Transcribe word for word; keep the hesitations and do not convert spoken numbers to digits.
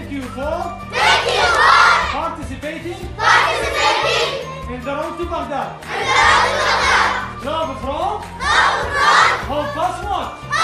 Thank you for Thank you for participating participating in the road to Baghdad. in the road to Baghdad. Love from Love from Hope Passport.